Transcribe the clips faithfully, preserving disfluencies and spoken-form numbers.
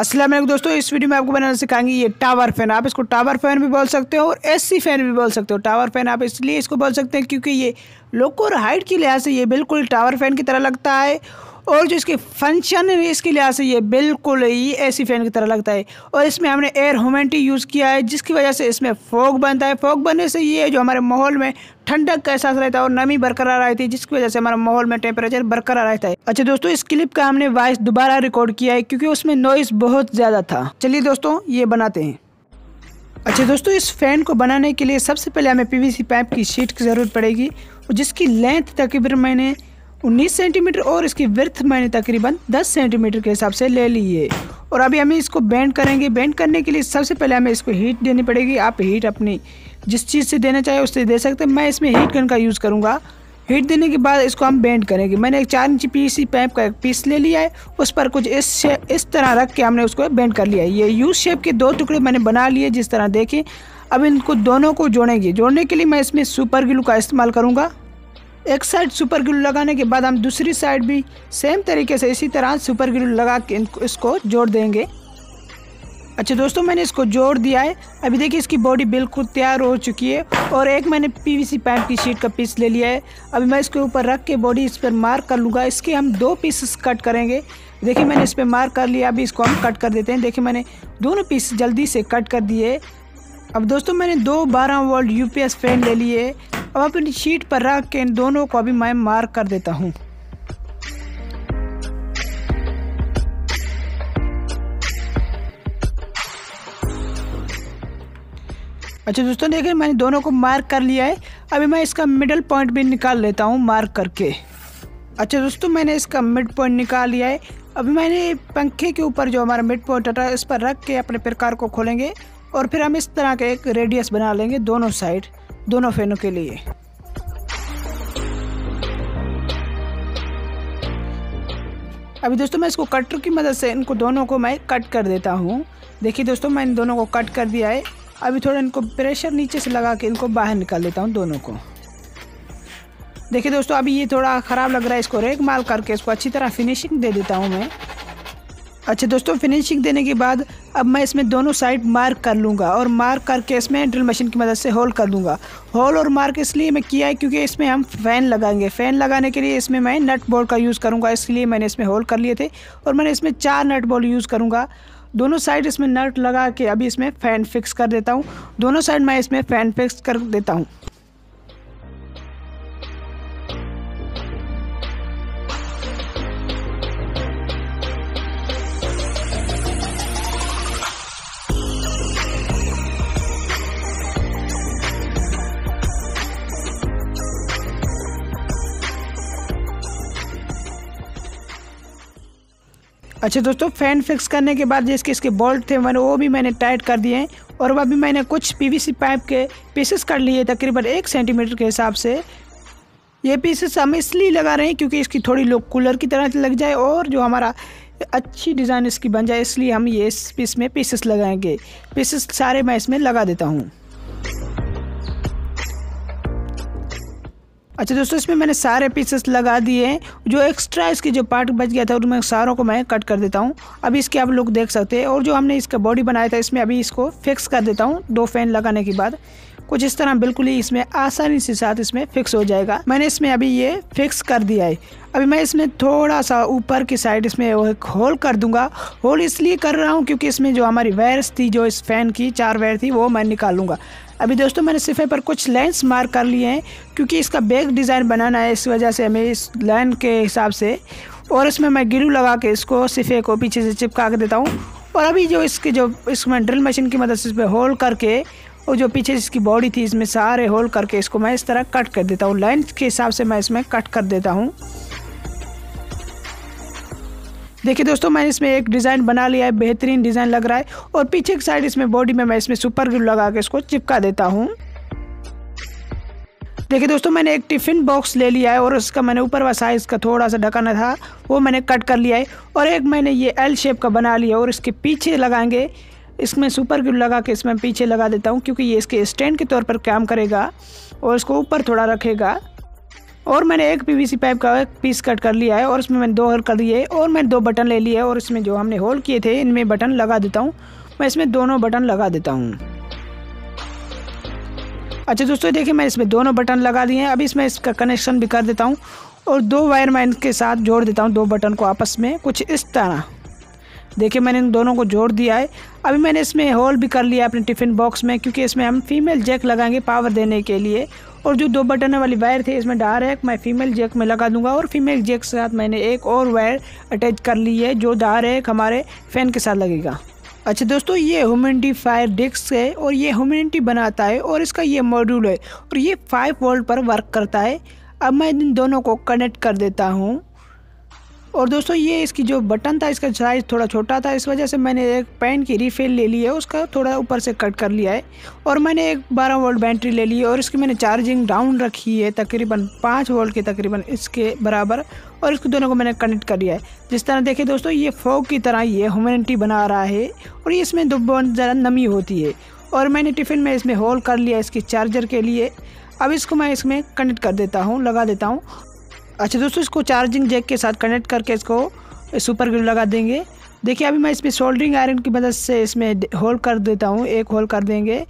अस्सलाम वालेकुम दोस्तों, इस वीडियो में आपको बनाना सिखाएंगे ये टावर फैन। आप इसको टावर फैन भी बोल सकते हो और एसी फैन भी बोल सकते हो। टावर फैन आप इसलिए इसको बोल सकते हैं क्योंकि ये लुक और हाइट के लिहाज से ये बिल्कुल टावर फैन की तरह लगता है, और जो इसके फंक्शन है इसके लिहाज से ये बिल्कुल ही एसी फैन की तरह लगता है। और इसमें हमने एयर ह्यूमिडिटी यूज़ किया है, जिसकी वजह से इसमें फॉग बनता है। फॉग बनने से ये जो हमारे माहौल में ठंडक का एहसास रहता है और नमी बरकरार रहती है, जिसकी वजह से हमारा माहौल में टेम्परेचर बरकरार रहता है। अच्छा दोस्तों, इस क्लिप का हमने वॉइस दोबारा रिकॉर्ड किया है क्योंकि उसमें नॉइस बहुत ज़्यादा था। चलिए दोस्तों, ये बनाते हैं। अच्छा दोस्तों, इस फैन को बनाने के लिए सबसे पहले हमें पीवीसी पाइप की शीट की ज़रूरत पड़ेगी, और जिसकी लेंथ तकरीबन मैंने उन्नीस सेंटीमीटर और इसकी विड्थ मैंने तकरीबन दस सेंटीमीटर के हिसाब से ले ली है। और अभी हमें इसको बेंड करेंगे। बेंड करने के लिए सबसे पहले हमें इसको हीट देनी पड़ेगी। आप हीट अपनी जिस चीज़ से देना चाहे उससे दे सकते हैं। मैं इसमें हीट गन का यूज़ करूँगा। हीट देने के बाद इसको हम बेंड करेंगे। मैंने एक चार इंची पीवीसी पाइप का एक पीस ले लिया है, उस पर कुछ इस शेप इस तरह रख के हमने उसको बेंड कर लिया है। ये यू शेप के दो टुकड़े मैंने बना लिए, जिस तरह देखें। अब इनको दोनों को जोड़ेंगे। जोड़ने के लिए मैं इसमें सुपर ग्लू का इस्तेमाल करूँगा। एक साइड सुपर ग्लू लगाने के बाद हम दूसरी साइड भी सेम तरीके से इसी तरह सुपर ग्लू लगा के इसको जोड़ देंगे। अच्छा दोस्तों, मैंने इसको जोड़ दिया है। अभी देखिए इसकी बॉडी बिल्कुल तैयार हो चुकी है। और एक मैंने पीवीसी पाइप की शीट का पीस ले लिया है। अभी मैं इसके ऊपर रख के बॉडी इस पर मार्क कर लूँगा। इसके हम दो पीसेस कट करेंगे। देखिए मैंने इस पर मार्क कर लिया। अभी इसको हम कट कर देते हैं। देखिए मैंने दोनों पीस जल्दी से कट कर दिए। अब दोस्तों, मैंने दो बारह वोल्ट यूपीएस फैन ले लिए। अब अपनी शीट पर रख के इन दोनों को अभी मैं मार्क कर देता हूँ। अच्छा दोस्तों, देखिए मैंने दोनों को मार्क कर लिया है। अभी मैं इसका मिडल पॉइंट भी निकाल लेता हूँ मार्क करके। अच्छा दोस्तों, मैंने इसका मिड पॉइंट निकाल लिया है। अभी मैंने पंखे के ऊपर जो हमारा मिड पॉइंट है इस पर रख के अपने प्रकार को खोलेंगे, और फिर हम इस तरह का एक रेडियस बना लेंगे दोनों साइड, दोनों फैनों के लिए। अभी दोस्तों, मैं इसको कटर की मदद से इनको दोनों को मैं कट कर देता हूँ। देखिए दोस्तों, मैं इन दोनों को कट कर दिया है। अभी थोड़ा इनको प्रेशर नीचे से लगा के इनको बाहर निकाल देता हूँ दोनों को। देखिए दोस्तों, अभी ये थोड़ा ख़राब लग रहा है। इसको रेग माल करके इसको अच्छी तरह फिनिशिंग दे देता हूँ मैं। अच्छा दोस्तों, फिनिशिंग देने के बाद अब मैं इसमें दोनों साइड मार्क कर लूँगा, और मार्क करके इसमें ड्रिल मशीन की मदद से होल कर दूँगा। होल और मार्क इसलिए मैं किया है क्योंकि इसमें हम फ़ैन लगाएंगे। फ़ैन लगाने के लिए इसमें मैं नट बोल्ट का यूज़ करूँगा, इसलिए मैंने इसमें होल कर लिए थे। और मैंने इसमें चार नट बोल्ट यूज़ करूँगा। दोनों साइड इसमें नट लगा के अभी इसमें फ़ैन फिक्स कर देता हूँ। दोनों साइड मैं इसमें फ़ैन फिक्स कर देता हूँ। अच्छा दोस्तों, फ़ैन फिक्स करने के बाद जिसके इसके बोल्ट थे मैंने वो भी मैंने टाइट कर दिए हैं। और अभी मैंने कुछ पीवीसी पाइप के पीसेस कर लिए तकरीबन एक सेंटीमीटर के हिसाब से। ये पीसेस हम इसलिए लगा रहे हैं क्योंकि इसकी थोड़ी लुक कूलर की तरह लग जाए और जो हमारा अच्छी डिज़ाइन इसकी बन जाए, इसलिए हम ये इस पीस में पीसेस लगाएंगे। पीसेस सारे मैं इसमें लगा देता हूँ। अच्छा दोस्तों, इसमें मैंने सारे पीसेस लगा दिए हैं। जो एक्स्ट्रा इसकी जो पार्ट बच गया था उनमें सारों को मैं कट कर देता हूँ। अभी इसके आप लोग देख सकते हैं। और जो हमने इसका बॉडी बनाया था इसमें अभी इसको फिक्स कर देता हूँ। दो फैन लगाने के बाद कुछ इस तरह बिल्कुल ही इसमें आसानी से साथ इसमें फिक्स हो जाएगा। मैंने इसमें अभी ये फिक्स कर दिया है। अभी मैं इसमें थोड़ा सा ऊपर की साइड इसमें एक होल कर दूंगा। होल इसलिए कर रहा हूँ क्योंकि इसमें जो हमारी वायर्स थी, जो इस फ़ैन की चार वायर थी, वो मैं निकालूंगा। अभी दोस्तों, मैंने सिफे पर कुछ लाइन्स मार्क कर लिए हैं क्योंकि इसका बैक डिज़ाइन बनाना है, इस वजह से हमें इस लाइन के हिसाब से। और इसमें मैं ग्लू लगा के इसको सिफे को पीछे से चिपका के देता हूँ। और अभी जो इसके जो इसमें ड्रिल मशीन की मदद से इस पर होल करके, और जो पीछे इसकी बॉडी थी इसमें सारे होल करके इसको मैं इस तरह कट कर देता हूँ। लाइन के हिसाब से मैं इसमें कट कर देता हूँ। देखिए दोस्तों, मैंने इसमें एक डिज़ाइन बना लिया है, बेहतरीन डिज़ाइन लग रहा है। और पीछे की साइड इसमें बॉडी में मैं इसमें सुपर ग्लू लगा के इसको चिपका देता हूँ। देखिए दोस्तों, मैंने एक टिफ़िन बॉक्स ले लिया है और उसका मैंने ऊपर वाला साइज़ का थोड़ा सा ढकाना था, वो मैंने कट कर लिया है। और एक मैंने ये एल शेप का बना लिया और इसके पीछे लगाएंगे। इसमें सुपर ग्लू लगा के इसमें पीछे लगा देता हूँ क्योंकि ये इसके स्टैंड के तौर पर काम करेगा और इसको ऊपर थोड़ा रखेगा। और मैंने एक पीवीसी पाइप का एक पीस कट कर लिया है और इसमें मैंने दो होल कर दिए और मैंने दो बटन ले लिए और इसमें जो हमने होल किए थे इनमें बटन लगा देता हूँ। मैं इसमें दोनों बटन लगा देता हूँ। अच्छा दोस्तों देखिए मैं इसमें दोनों बटन लगा दिए हैं। अभी इसमें इसका कनेक्शन भी कर देता हूँ और दो वायर मैं इनके साथ जोड़ देता हूँ, दो बटन को आपस में कुछ इस तरह। देखिए मैंने इन दोनों को जोड़ दिया है। अभी मैंने इसमें होल भी कर लिया अपने टिफ़िन बॉक्स में, क्योंकि इसमें हम फीमेल जैक लगाएंगे पावर देने के लिए। और जो दो बटन वाली वायर थी इसमें डायरेक्ट मैं फीमेल जैक में लगा दूंगा और फीमेल जैक के साथ मैंने एक और वायर अटैच कर ली है जो डायरेक्ट हमारे फ़ैन के साथ लगेगा। अच्छा दोस्तों ये ह्यूमिडिफायर डिस्क है और ये ह्यूमिडिटी बनाता है और इसका ये मॉड्यूल है और ये फाइव वोल्ट पर वर्क करता है। अब मैं इन दोनों को कनेक्ट कर देता हूँ। और दोस्तों ये इसकी जो बटन था इसका साइज़ थोड़ा छोटा था, इस वजह से मैंने एक पेन की रिफिल ले ली है, उसका थोड़ा ऊपर से कट कर लिया है। और मैंने एक बारह वोल्ट बैटरी ले ली है और इसकी मैंने चार्जिंग डाउन रखी है तकरीबन पाँच वोल्ट के तकरीबन इसके बराबर, और इसको दोनों को मैंने कनेक्ट कर दिया है। जिस तरह देखिए दोस्तों ये फॉग की तरह ये ह्यूमिडिटी बना रहा है और ये इसमें दो बहुत ज़्यादा नमी होती है। और मैंने टिफ़िन में इसमें होल कर लिया इसकी चार्जर के लिए। अब इसको मैं इसमें कनेक्ट कर देता हूँ, लगा देता हूँ। अच्छा दोस्तों इसको चार्जिंग जैक के साथ कनेक्ट करके इसको सुपर ग्लू लगा देंगे। देखिए अभी मैं इसमें सोल्डरिंग आयरन की मदद से इसमें होल कर देता हूँ, एक होल कर देंगे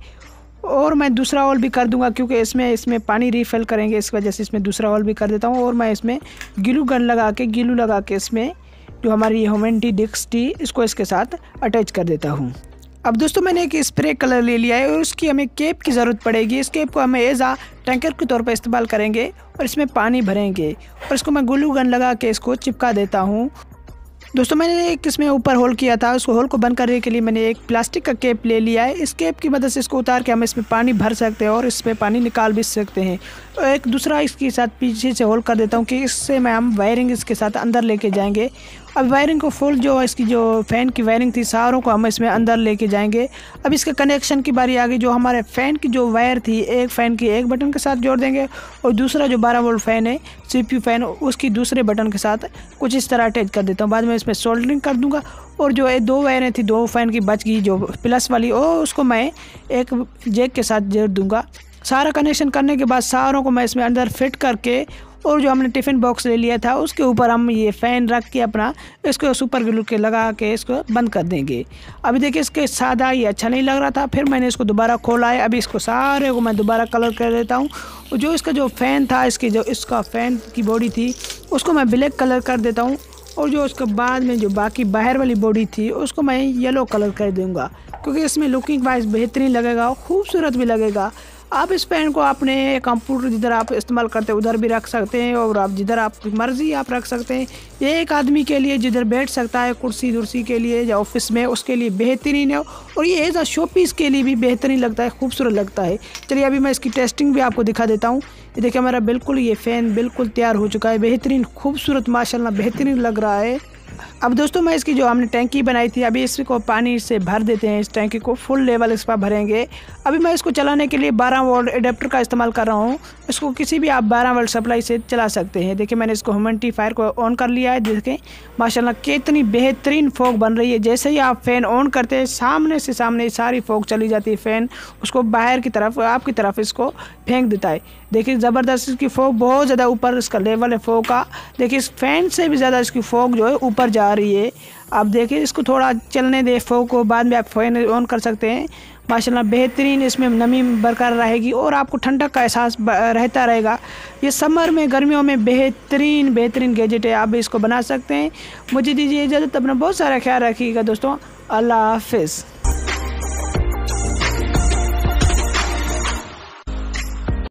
और मैं दूसरा होल भी कर दूंगा, क्योंकि इसमें इसमें पानी रिफ़िल करेंगे, इस वजह से इसमें दूसरा होल भी कर देता हूँ। और मैं इसमें ग्लू गन लगा के ग्लू लगा के इसमें जो हमारी ह्यूमिडिटी डिस्क थी इसको इसके साथ अटैच कर देता हूँ। अब दोस्तों मैंने एक स्प्रे कलर ले लिया है और उसकी हमें केप की ज़रूरत पड़ेगी। इस केप को हमें एज आ टैंकर के तौर पर इस्तेमाल करेंगे और इसमें पानी भरेंगे और इसको मैं ग्लू गन लगा के इसको चिपका देता हूँ। दोस्तों मैंने एक इसमें ऊपर होल किया था, उसको होल को बंद करने के लिए मैंने एक प्लास्टिक का केप ले लिया है। इस केप की मदद से इसको उतार के हम इसमें पानी भर सकते हैं और इसमें पानी निकाल भी सकते हैं। और एक दूसरा इसके साथ पीछे से होल कर देता हूँ कि इससे मैं हम वायरिंग इसके साथ अंदर लेके जाएंगे। अब वायरिंग को फुल जो इसकी जो फ़ैन की वायरिंग थी सारों को हम इसमें अंदर लेके जाएंगे। अब इसके कनेक्शन की बारी आ गई। जो हमारे फ़ैन की जो वायर थी एक फ़ैन की एक बटन के साथ जोड़ देंगे और दूसरा जो बारह वोल्ट फ़ैन है सीपीयू फ़ैन उसकी दूसरे बटन के साथ कुछ इस तरह अटैच कर देता हूँ। बाद में इसमें सोल्डरिंग कर दूंगा और जो दो वायरें थी दो फ़ैन की बच गई जो प्लस वाली और उसको मैं एक जैक के साथ जोड़ दूँगा। सारा कनेक्शन करने के बाद सारों को मैं इसमें अंदर फिट करके और जो हमने टिफ़िन बॉक्स ले लिया था उसके ऊपर हम ये फ़ैन रख के अपना इसको सुपर ग्लू के लगा के इसको बंद कर देंगे। अभी देखिए इसके सादा ये अच्छा नहीं लग रहा था, फिर मैंने इसको दोबारा खोला है। अभी इसको सारे को मैं दोबारा कलर कर देता हूँ। जो इसका जो फ़ैन था इसकी जो इसका फ़ैन की बॉडी थी उसको मैं ब्लैक कलर कर देता हूँ और जो उसके बाद में जो बाकी बाहर वाली बॉडी थी उसको मैं येलो कलर कर दूँगा, क्योंकि इसमें लुकिंग वाइज बेहतरीन लगेगा, खूबसूरत भी लगेगा। आप इस पेन को अपने कंप्यूटर जिधर आप इस्तेमाल करते हैं उधर भी रख सकते हैं और आप जिधर आपकी मर्ज़ी आप रख सकते हैं। ये एक आदमी के लिए जिधर बैठ सकता है कुर्सी दुर्सी के लिए या ऑफिस में उसके लिए बेहतरीन है और ये एज अ शो पीस के लिए भी बेहतरीन लगता है, खूबसूरत लगता है। चलिए अभी मैं इसकी टेस्टिंग भी आपको दिखा देता हूँ। ये देखिए हमारा बिल्कुल ये फ़ैन बिल्कुल तैयार हो चुका है, बेहतरीन खूबसूरत माशाल्लाह बेहतरीन लग रहा है। अब दोस्तों मैं इसकी जो हमने टैंकी बनाई थी अभी इसको पानी से भर देते हैं। इस टैंकी को फुल लेवल इस पर भरेंगे। अभी मैं इसको चलाने के लिए बारह वोल्ट एडेप्टर का इस्तेमाल कर रहा हूँ। इसको किसी भी आप बारह वोल्ट सप्लाई से चला सकते हैं। देखिए मैंने इसको ह्यूमिडिफायर को ऑन कर लिया है। देखें माशाल्लाह कितनी बेहतरीन फॉग बन रही है। जैसे ही आप फ़ैन ऑन करते हैं सामने से सामने सारी फॉग चली जाती है, फ़ैन उसको बाहर की तरफ आपकी तरफ इसको फेंक देता है। देखिए ज़बरदस्त इसकी फॉग बहुत ज़्यादा ऊपर इसका लेवल है फॉग का। देखिए इस फ़ैन से भी ज़्यादा इसकी फॉग जो है ऊपर जा रही है। आप देखिए इसको थोड़ा चलने दे फॉग को, बाद में आप फ़ैन ऑन कर सकते हैं। माशाल्लाह बेहतरीन इसमें नमी बरकरार रहेगी और आपको ठंडक का एहसास रहता रहेगा। ये समर में गर्मियों में बेहतरीन बेहतरीन गैजेट है, आप भी इसको बना सकते हैं। मुझे दीजिए इजाज़त, अपना बहुत सारा ख्याल रखिएगा दोस्तों। अल्लाह हाफिज़।